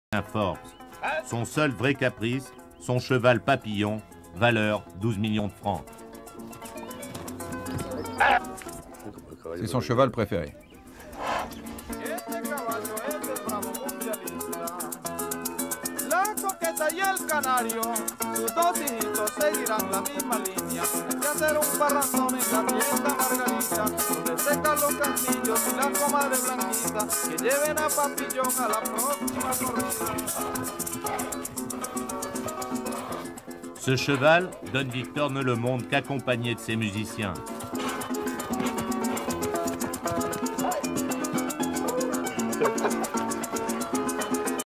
Forbes. Son seul vrai caprice, son cheval papillon, valeur 12 millions de francs. C'est son cheval préféré. Y el canario, sus dos hijitos seguirán la misma línea. Hay que hacer un parrandón en la fiesta Margarita, donde secan los castillos y las comadres blanquitas, que lleven a Papillón a la próxima corrida. Ce cheval, Don Victor ne le monte qu'accompagné de ses musiciens.